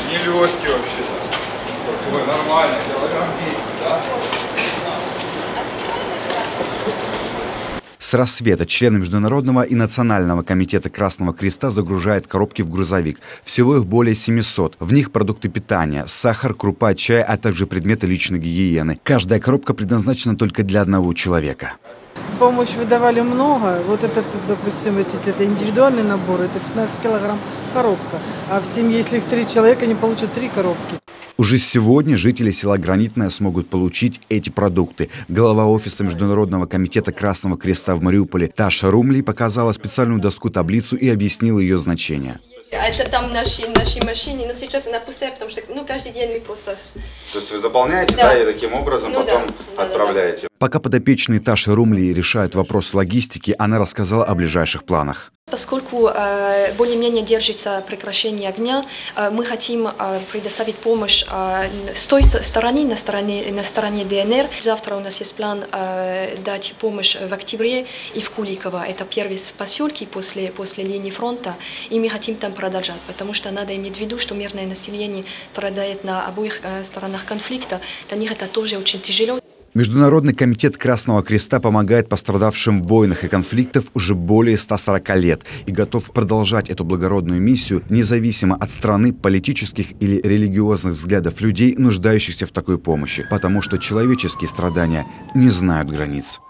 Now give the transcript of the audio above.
Нелегкий вообще-то. Такой нормально, килограмм 10, да? С рассвета члены Международного и Национального комитета Красного Креста загружают коробки в грузовик. Всего их более 700. В них продукты питания, сахар, крупа, чай, а также предметы личной гигиены. Каждая коробка предназначена только для одного человека. Помощь выдавали много. Вот этот, допустим, если это индивидуальный набор, это 15 килограмм коробка. А в семье, если их 3 человека, они получат 3 коробки. Уже сегодня жители села Гранитное смогут получить эти продукты. Глава офиса Международного комитета Красного Креста в Мариуполе Таша Румли показала специальную доску-таблицу и объяснила ее значение. Это там нашей машине, но сейчас она пустая, потому что каждый день мы просто... То есть вы заполняете, да, и таким образом потом отправляете? Да. Пока подопечные Таши Румли решают вопрос логистики, она рассказала о ближайших планах. Поскольку более-менее держится прекращение огня, мы хотим предоставить помощь с той стороны, на стороне ДНР. Завтра у нас есть план дать помощь в Октябре и в Куликово. Это первые поселки после линии фронта, и мы хотим там продолжать, потому что надо иметь в виду, что мирное население страдает на обоих сторонах конфликта. Для них это тоже очень тяжело. Международный комитет Красного Креста помогает пострадавшим в войнах и конфликтах уже более 140 лет и готов продолжать эту благородную миссию независимо от страны, политических или религиозных взглядов людей, нуждающихся в такой помощи, потому что человеческие страдания не знают границ.